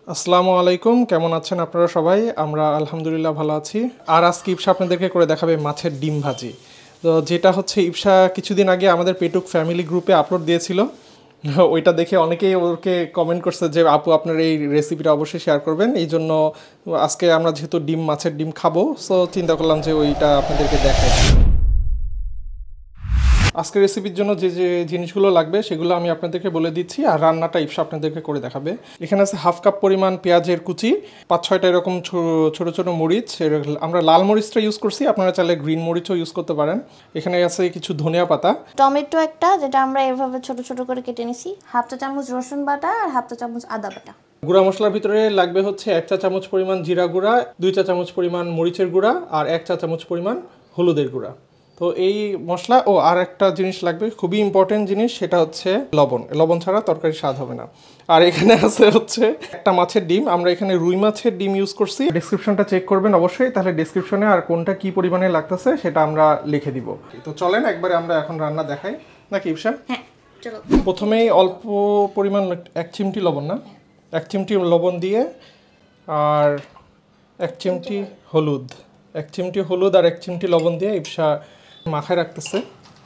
আসসালামু আলাইকুম, কেমন আছেন আপনারা সবাই? আমরা আলহামদুলিল্লাহ ভালো আছি। আর আজকে ইপসা আপনাদেরকে করে দেখাবে মাছের ডিম ভাজি। তো যেটা হচ্ছে ইপসা কিছুদিন আগে আমাদের পেটুক ফ্যামিলি গ্রুপে আপলোড দিয়েছিল। ওইটা দেখে অনেকেই ওকে কমেন্ট করছে যে আপু আপনার এই রেসিপিটা অবশ্যই শেয়ার করবেন। এই জন্য আজকে আমরা যেহেতু মাছের ডিম খাবো, সো চিন্তা করলাম যে ওইটা আপনাদেরকে দেখাই। আজকের রেসিপির জন্য যে যে জিনিসগুলো লাগবে সেগুলো আমি আপনাদেরকে বলে দিচ্ছি, আর রান্নাটা ইপসা আপনাদেরকে করে দেখাবে। এখানে আছে হাফ কাপ পরিমাণ পেঁয়াজের কুচি, 5-6টা এরকম ছোট ছোট মরিচ। আমরা লাল মরিচটা ইউজ করছি, আপনারা চাইলে গ্রিন মরিচও ইউজ করতে পারেন। এখানে আছে কিছু ধনিয়া পাতা, টমেটো একটা যেটা আমরা এভাবে ছোট ছোট করে কেটে নিছি, হাফ চা চামচ রসুন বাটা আর হাফ চা চামচ আদা বাটা। গুঁড়া মশলার ভিতরে লাগবে হচ্ছে 1 চা চামচ পরিমাণ জিরা গুঁড়া, 2 চা চামচ পরিমাণ মরিচের গুঁড়া আর 1 চা চামচ পরিমাণ হলুদের গুঁড়া। তো এই মশলা আর একটা জিনিস লাগবে, খুবই ইম্পর্টেন্ট জিনিস, সেটা হচ্ছে লবণ। লবণ ছাড়া তরকারি স্বাদ হবে না। আর এখানে আছে হচ্ছে একটা মাছের ডিম, আমরা এখানে রুই মাছের ডিম ইউজ করছি। ডেসক্রিপশনটা চেক করবেন অবশ্যই, তাহলে ডেসক্রিপশনে আর কোনটা কি পরিমাণে লাগতেছে সেটা আমরা লিখে দিব। তো চলেন একবারে আমরা এখন রান্না দেখাই নাকি ইপসা? হ্যাঁ চলো। প্রথমেই অল্প পরিমাণ 1 চিমটি লবণ, না 1 চিমটি লবণ দিয়ে, আর 1 চিমটি হলুদ, 1 চিমটি হলুদ আর 1 চিমটি লবণ দিয়ে ইপসা মাখায় রাখতেছে।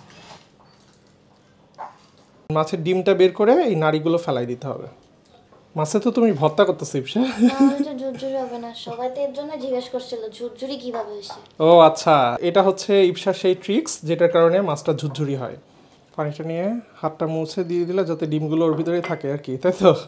মাছের ডিমটা বের করে এই নাড়িগুলো ফেলাই দিতে হবে। মাছে তো তুমি ভর্তা করতেছো ইপসা? এটা ঝুরঝুরি হবে না, সবাই তো এর জন্য জিজ্ঞেস করছিল ঝুরঝুরি কিভাবে হইছে। ও আচ্ছা, এটা হচ্ছে ইপসার সেই ট্রিক্স যেটার কারণে মাছটা ঝুরঝুরি হয়। পানিটা নিয়ে হাতটা মুছে দিয়ে দিলে যাতে ডিমগুলো ওর ভিতরেই থাকে আর কি, তাই তো?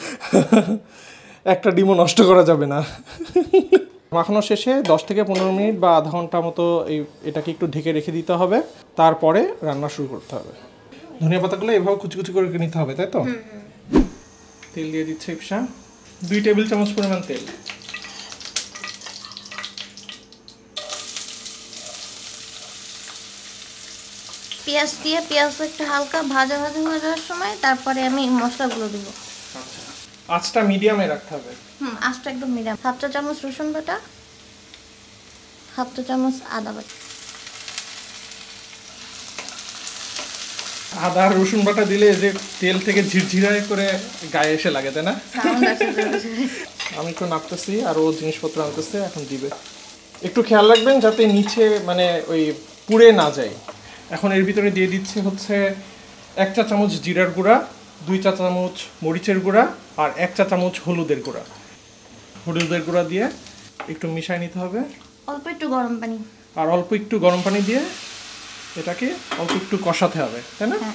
একটা ডিমও নষ্ট করা যাবে না। মাখানো শেষে 10 থেকে 15 মিনিট বা আধা ঘন্টা মতো এটাকে একটু ঢেকে রেখে দিতে হবে, তারপরে রান্না শুরু করতে হবে। ধনিয়া পাতাগুলো এভাবে কুচি কুচি করে নিতে হবে, তাই তো? তেল দিয়ে দিচ্ছে ইপসা, 2 টেবিল চামচ পরিমাণ তেল। পেঁয়াজ দিয়ে পেঁয়াজ একটু হালকা ভাজা ভাজা হয়ে যাওয়ার সময় তারপরে আমি মশলাগুলো দিব। আচ্ছা, আঁচটা মিডিয়ামে রাখতে হবে। আঁচটা একদম মিডিয়াম। হাফ চা চামচ রসুন বাটা, হাফ চা চামচ আদা বাটা। আদা আর রসুন বাটা দিলে যে তেল থেকে ঝিরঝিরায় করে গায়ে এসে লাগে, তাই না? আমি একটু নাড়তেছি আর ও জিনিসপত্র আনতেছে, এখন দিবে। একটু খেয়াল রাখবেন যাতে নিচে মানে ওই পুড়ে না যায়। এখন এর ভিতরে দিয়ে দিচ্ছি হচ্ছে 1 চা চামচ জিরার গুঁড়া, 2 চা চামচ মরিচের গুঁড়া আর 1 চা চামচ হলুদের গুঁড়া। হলুদের গুঁড়া দিয়ে একটু মিশিয়ে নিতে হবে, অল্প একটু গরম পানি। আর অল্প একটু গরম পানি দিয়ে এটাকে অল্প একটু কষাতে হবে, তাই না?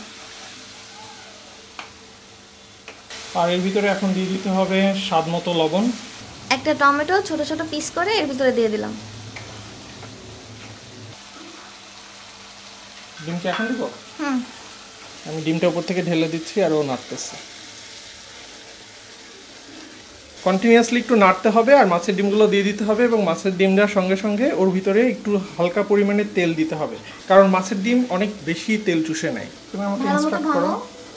আর এর ভিতরে এখন দিয়ে দিতে হবে স্বাদ মতো লবণ। একটা টমেটো ছোট ছোট পিস করে এর ভিতরে দিয়ে দিলাম। ডিমটা এখন দিব? আমি ডিমটা উপর থেকে ঢেলে দিচ্ছি আর ও নাড়তেছে। কন্টিনিউয়াসলি একটু নাড়তে হবে আর মাছের ডিমগুলো দিয়ে দিতে হবে, এবং মাছের ডিম দেওয়ার সঙ্গে সঙ্গে ওর ভিতরে একটু হালকা পরিমাণে তেল দিতে হবে, কারণ মাছের ডিম অনেক বেশি তেল চুষে নেয়। তুমি আমাকে ইনস্ট্রাক্ট করো।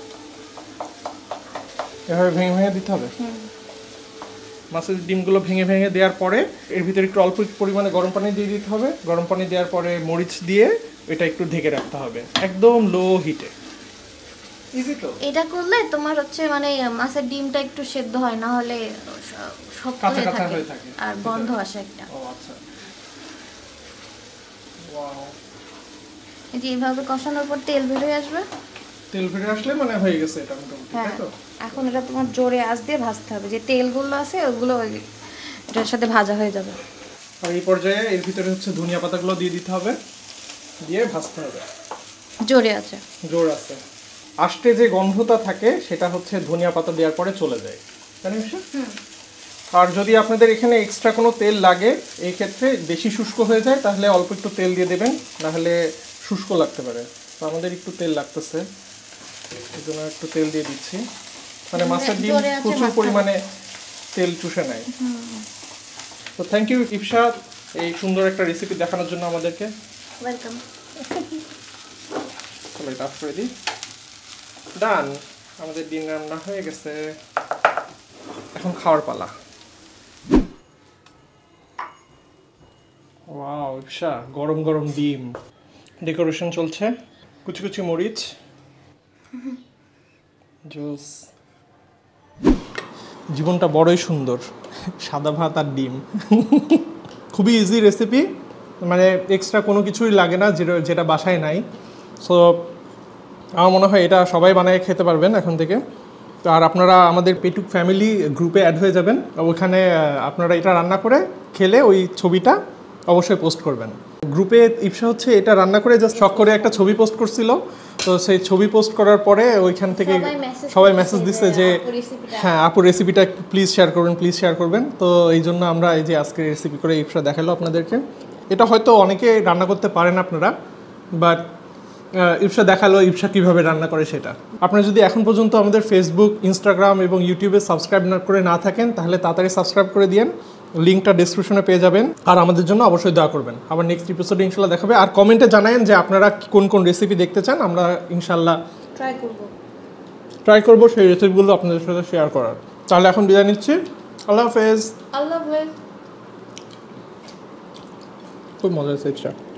এভাবে ভেঙে ভেঙে দিতে হবে। মাছের ডিমগুলো ভেঙে ভেঙে দেওয়ার পরে এর ভিতরে একটু অল্প পরিমাণে গরম পানি দিয়ে দিতে হবে। গরম পানি দেওয়ার পরে মরিচ দিয়ে এটা একটু ঢেকে রাখতে হবে একদম লো হিটে। ইজি তো? এটা করলে তোমার হচ্ছে মানে মাছের ডিমটা একটু সেদ্ধ হয়, না হলে শক্ত হয়ে থাকে আর গন্ধ আসে একটা। ও আচ্ছা, ওয়াও। এই যে এইভাবে কষানোর পর তেল বের হয়ে আসবে। তেল বের আসলে মানে হয়ে গেছে এটা মোটামুটি, তাই তো? এখন এটা তোমার জোরে আঁচ দিয়ে ভাজতে হবে, যে তেলগুলো আছে ওগুলো এটার সাথে ভাজা হয়ে যাবে। আর এই পর্যায়ে এর ভিতরে হচ্ছে ধনিয়া পাতাগুলো দিয়ে দিতে হবে, দিয়ে ভাজতে হবে জোরে আছে। জোর আছে। আস্তে যে গন্ধটা থাকে সেটা হচ্ছে ধনিয়া পাতা দেওয়ার পরে চলে যায়, তাই না? আর যদি আপনাদের এখানে এক্সট্রা কোনো তেল লাগে, এই ক্ষেত্রে বেশি শুষ্ক হয়ে যায়, তাহলে অল্প একটু তেল দিয়ে দেবেন, নাহলে শুষ্ক লাগতে পারে। তো আমাদের একটু তেল লাগতেছে, এই জন্য একটু তেল দিয়ে দিচ্ছি। মানে মাছের ডিম প্রচুর পরিমাণে তেল চুষে নেয়। তো থ্যাংক ইউ ইপসা এই সুন্দর একটা রেসিপি দেখানোর জন্য আমাদেরকে। ওয়েলকাম। চলো এটা অফ করে দিই। ডান, আমাদের ডিম রান্না হয়ে গেছে, এখন খাওয়ার পালা। ওয়াও ইপসা, গরম গরম ডিম, ডেকোরেশন চলছে, কুচি কুচি মরিচ, জুস। জীবনটা বড়ই সুন্দর, সাদা ভাত আর ডিম। খুবই ইজি রেসিপি, মানে এক্সট্রা কোনো কিছুই লাগে না যেটা বাসায় নাই। সো আমার মনে হয় এটা সবাই বানিয়ে খেতে পারবেন এখন থেকে। তো আর আপনারা আমাদের পেটুক ফ্যামিলি গ্রুপে অ্যাড হয়ে যাবেন, ওখানে আপনারা এটা রান্না করে খেলে ওই ছবিটা অবশ্যই পোস্ট করবেন গ্রুপে। ইপসা হচ্ছে এটা রান্না করে জাস্ট শখ করে একটা ছবি পোস্ট করছিল, তো সেই ছবি পোস্ট করার পরে ওইখান থেকে সবাই মেসেজ দিচ্ছে যে হ্যাঁ আপু রেসিপিটা প্লিজ শেয়ার করবেন, প্লিজ শেয়ার করবেন। তো এই জন্য আমরা এই যে আজকে রেসিপি করে ইপসা দেখালো আপনাদেরকে। এটা হয়তো অনেকে রান্না করতে পারেন আপনারা, বাট ইপসা দেখালো ইপসা কীভাবে রান্না করে সেটা। আপনারা যদি এখন পর্যন্ত আমাদের ফেসবুক, ইনস্টাগ্রাম এবং ইউটিউবে সাবস্ক্রাইব না করে না থাকেন, তাহলে তাড়াতাড়ি সাবস্ক্রাইব করে দিন, লিঙ্কটা ডিসক্রিপশনে পেয়ে যাবেন। আর আমাদের জন্য অবশ্যই দোয়া করবেন। আবার নেক্সট এপিসোডে ইনশাল্লাহ দেখাবে। আর কমেন্টে জানায়েন যে আপনারা কোন কোন রেসিপি দেখতে চান, আমরা ইনশাল্লাহ ট্রাই করবো সেই রেসিপিগুলো আপনাদের সাথে শেয়ার করার। তাহলে এখন বিদায় নিচ্ছি, আল্লাহ হাফেজ। আল্লাহ হাফেজ। খুব মজা হয়েছে ইপসা।